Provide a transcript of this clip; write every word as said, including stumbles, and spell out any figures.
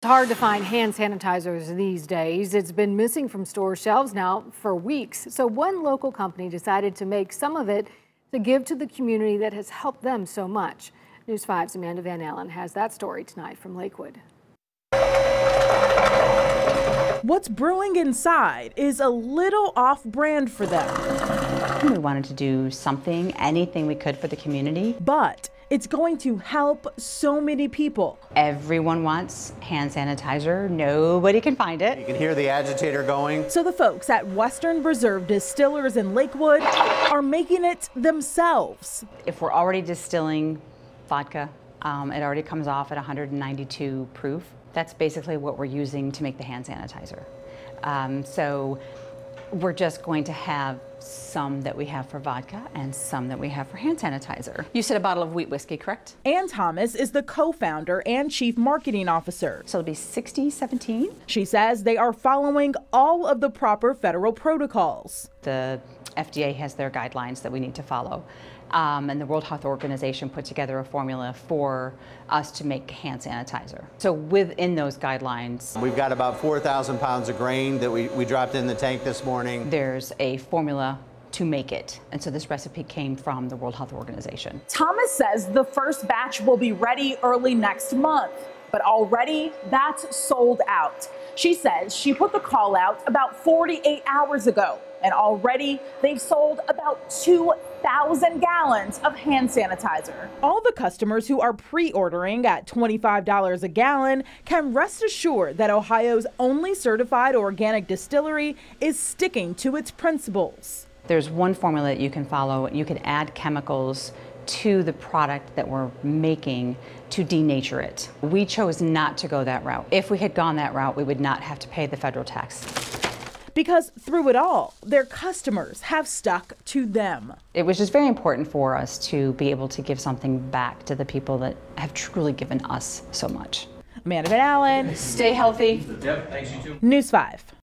Hard to find hand sanitizers these days. It's been missing from store shelves now for weeks. So one local company decided to make some of it to give to the community that has helped them so much. News five's Amanda Van Allen has that story tonight from Lakewood. What's brewing inside is a little off-brand for them. We wanted to do something, anything we could for the community. But it's going to help so many people. Everyone wants hand sanitizer. Nobody can find it. You can hear the agitator going. So the folks at Western Reserve Distillers in Lakewood are making it themselves. If we're already distilling vodka, um, it already comes off at one hundred ninety-two proof. That's basically what we're using to make the hand sanitizer. Um, so we're just going to have some that we have for vodka and some that we have for hand sanitizer. You said a bottle of wheat whiskey, correct? Ann Thomas is the co-founder and chief marketing officer. So it'll be sixty seventeen. She says they are following all of the proper federal protocols. The F D A has their guidelines that we need to follow. Um, and the World Health Organization put together a formula for us to make hand sanitizer. So within those guidelines, we've got about four thousand pounds of grain that we, we dropped in the tank this morning. There's a formula to make it. And so this recipe came from the World Health Organization. Thomas says the first batch will be ready early next month, but already that's sold out. She says she put the call out about forty-eight hours ago, and already they've sold about two thousand gallons of hand sanitizer. All the customers who are pre-ordering at twenty-five dollars a gallon can rest assured that Ohio's only certified organic distillery is sticking to its principles. There's one formula that you can follow. You can add chemicals to the product that we're making to denature it. We chose not to go that route. If we had gone that route, we would not have to pay the federal tax. Because through it all, their customers have stuck to them. It was just very important for us to be able to give something back to the people that have truly given us so much. Amanda Van Allen. Stay healthy. Yep, thanks, you too. News five.